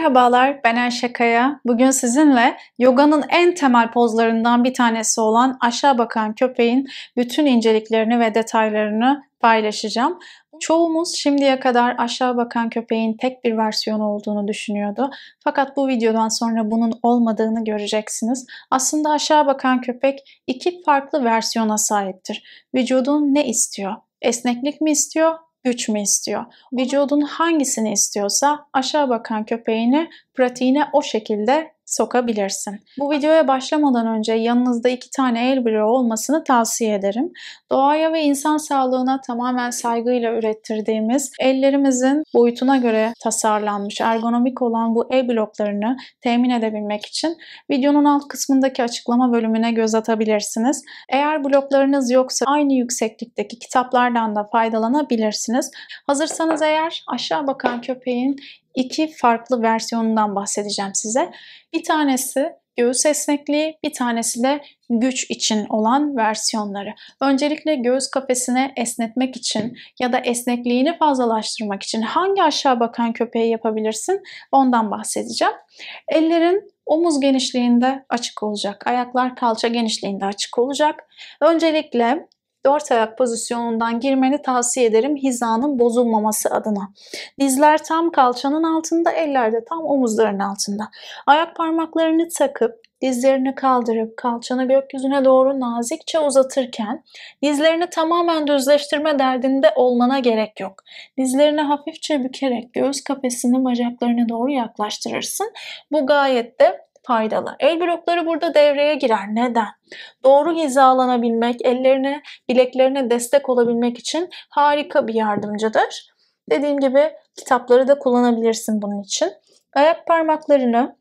Merhabalar, ben Ayşe Kaya. Bugün sizinle yoganın en temel pozlarından bir tanesi olan aşağı bakan köpeğin bütün inceliklerini ve detaylarını paylaşacağım. Çoğumuz şimdiye kadar aşağı bakan köpeğin tek bir versiyonu olduğunu düşünüyordu. Fakat bu videodan sonra bunun olmadığını göreceksiniz. Aslında aşağı bakan köpek iki farklı versiyona sahiptir. Vücudun ne istiyor? Esneklik mi istiyor? Güç mü istiyor? Vücudun hangisini istiyorsa aşağı bakan köpeğini pratiğine o şekilde sokabilirsin. Bu videoya başlamadan önce yanınızda 2 tane el bloğu olmasını tavsiye ederim. Doğaya ve insan sağlığına tamamen saygıyla ürettirdiğimiz, ellerimizin boyutuna göre tasarlanmış, ergonomik olan bu el bloklarını temin edebilmek için videonun alt kısmındaki açıklama bölümüne göz atabilirsiniz. Eğer bloklarınız yoksa aynı yükseklikteki kitaplardan da faydalanabilirsiniz. Hazırsanız eğer aşağı bakan köpeğin iki farklı versiyonundan bahsedeceğim size. Bir tanesi göğüs esnekliği, bir tanesi de güç için olan versiyonları. Öncelikle göğüs kafesini esnetmek için ya da esnekliğini fazlalaştırmak için hangi aşağı bakan köpeği yapabilirsin? Ondan bahsedeceğim. Ellerin omuz genişliğinde açık olacak. Ayaklar kalça genişliğinde açık olacak. Öncelikle 4 ayak pozisyonundan girmeni tavsiye ederim hizanın bozulmaması adına. Dizler tam kalçanın altında, eller de tam omuzların altında. Ayak parmaklarını takıp dizlerini kaldırıp kalçanı gökyüzüne doğru nazikçe uzatırken dizlerini tamamen düzleştirme derdinde olmana gerek yok. Dizlerini hafifçe bükerek göğüs kafesini bacaklarına doğru yaklaştırırsın. Bu gayet de faydalı. El blokları burada devreye girer. Neden? Doğru hizalanabilmek, ellerine, bileklerine destek olabilmek için harika bir yardımcıdır. Dediğim gibi kitapları da kullanabilirsin bunun için. Ayak parmaklarını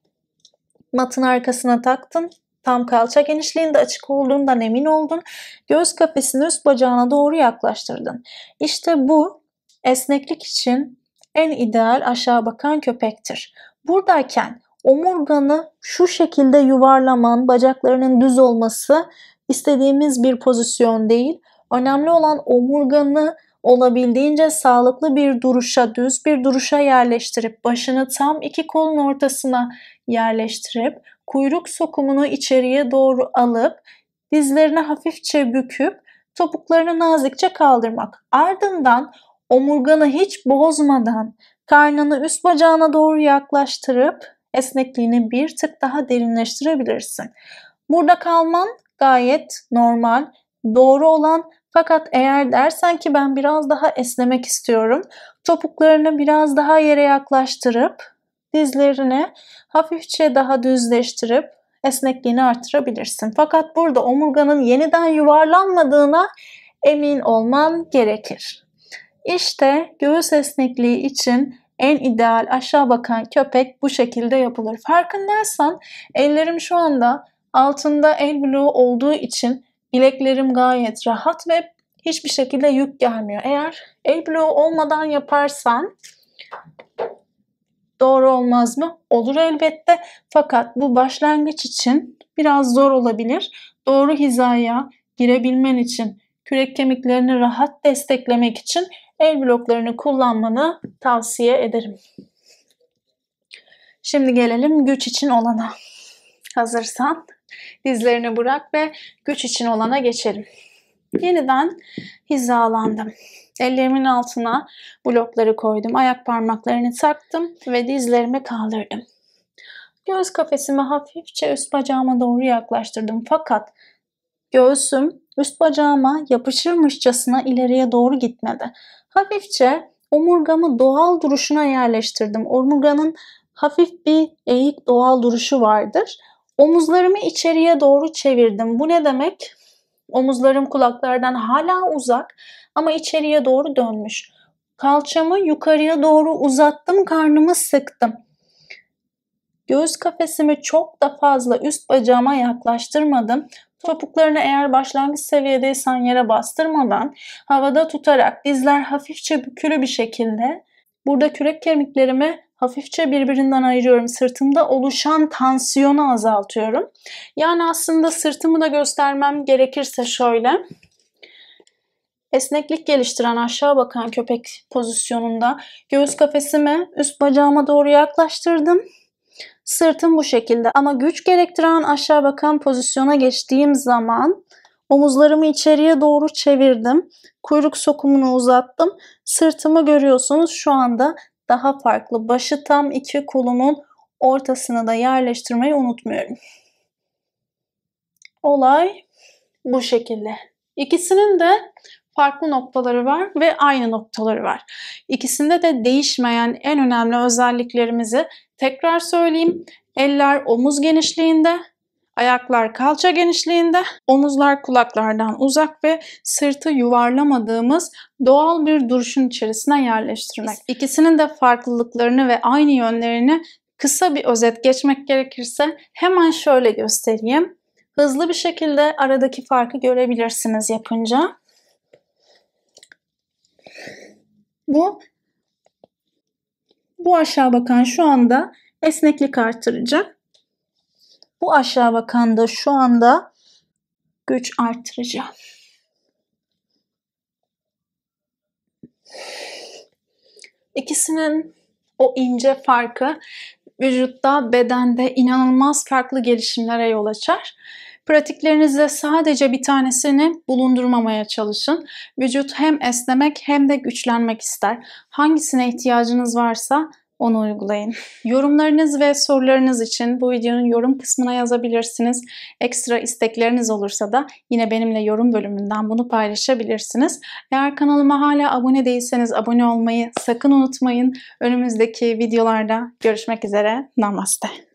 matın arkasına taktın. Tam kalça genişliğinde açık olduğundan emin oldun. Göğüs kafesini üst bacağına doğru yaklaştırdın. İşte bu esneklik için en ideal aşağı bakan köpektir. Buradayken omurganı şu şekilde yuvarlaman, bacaklarının düz olması istediğimiz bir pozisyon değil. Önemli olan omurganı olabildiğince sağlıklı bir duruşa, düz bir duruşa yerleştirip başını tam iki kolun ortasına yerleştirip kuyruk sokumunu içeriye doğru alıp dizlerini hafifçe büküp topuklarını nazikçe kaldırmak. Ardından omurganı hiç bozmadan karnını üst bacağına doğru yaklaştırıp esnekliğini bir tık daha derinleştirebilirsin. Burada kalman gayet normal, doğru olan, fakat eğer dersen ki ben biraz daha esnemek istiyorum, topuklarını biraz daha yere yaklaştırıp dizlerini hafifçe daha düzleştirip esnekliğini artırabilirsin. Fakat burada omurganın yeniden yuvarlanmadığına emin olman gerekir. İşte göğüs esnekliği için en ideal aşağı bakan köpek bu şekilde yapılır. Farkındaysan ellerim şu anda altında el bloğu olduğu için bileklerim gayet rahat ve hiçbir şekilde yük gelmiyor. Eğer el bloğu olmadan yaparsan doğru olmaz mı? Olur elbette. Fakat bu başlangıç için biraz zor olabilir. Doğru hizaya girebilmen için, kürek kemiklerini rahat desteklemek için el bloklarını kullanmanı tavsiye ederim. Şimdi gelelim güç için olana. Hazırsan dizlerini bırak ve güç için olana geçelim. Yeniden hizalandım. Ellerimin altına blokları koydum. Ayak parmaklarını taktım ve dizlerimi kaldırdım. Göğüs kafesimi hafifçe üst bacağıma doğru yaklaştırdım. Fakat göğsüm üst bacağıma yapışırmışçasına ileriye doğru gitmedi. Hafifçe omurgamı doğal duruşuna yerleştirdim. Omurganın hafif bir eğik doğal duruşu vardır. Omuzlarımı içeriye doğru çevirdim. Bu ne demek? Omuzlarım kulaklardan hala uzak ama içeriye doğru dönmüş. Kalçamı yukarıya doğru uzattım, karnımı sıktım. Göğüs kafesimi çok da fazla üst bacağıma yaklaştırmadım. Topuklarını eğer başlangıç seviyedeysen yere bastırmadan havada tutarak dizler hafifçe bükülü bir şekilde burada kürek kemiklerimi hafifçe birbirinden ayırıyorum. Sırtımda oluşan tansiyonu azaltıyorum. Yani aslında sırtımı da göstermem gerekirse şöyle. Esneklik geliştiren aşağı bakan köpek pozisyonunda göğüs kafesimi üst bacağıma doğru yaklaştırdım. Sırtım bu şekilde ama güç gerektiren aşağı bakan pozisyona geçtiğim zaman omuzlarımı içeriye doğru çevirdim. Kuyruk sokumunu uzattım. Sırtımı görüyorsunuz şu anda daha farklı. Başı tam iki kolumun ortasına da yerleştirmeyi unutmuyorum. Olay bu şekilde. İkisinin de farklı noktaları var ve aynı noktaları var. İkisinde de değişmeyen en önemli özelliklerimizi tekrar söyleyeyim. Eller omuz genişliğinde, ayaklar kalça genişliğinde, omuzlar kulaklardan uzak ve sırtı yuvarlamadığımız doğal bir duruşun içerisine yerleştirmek. İkisinin de farklılıklarını ve aynı yönlerini kısa bir özet geçmek gerekirse hemen şöyle göstereyim. Hızlı bir şekilde aradaki farkı görebilirsiniz yapınca. Bu aşağı bakan şu anda esneklik artırıcı. Bu aşağı bakan da şu anda güç artırıcı. İkisinin o ince farkı vücutta, bedende inanılmaz farklı gelişimlere yol açar. Pratiklerinizde sadece bir tanesini bulundurmamaya çalışın. Vücut hem esnemek hem de güçlenmek ister. Hangisine ihtiyacınız varsa onu uygulayın. Yorumlarınız ve sorularınız için bu videonun yorum kısmına yazabilirsiniz. Ekstra istekleriniz olursa da yine benimle yorum bölümünden bunu paylaşabilirsiniz. Eğer kanalıma hala abone değilseniz abone olmayı sakın unutmayın. Önümüzdeki videolarda görüşmek üzere. Namaste.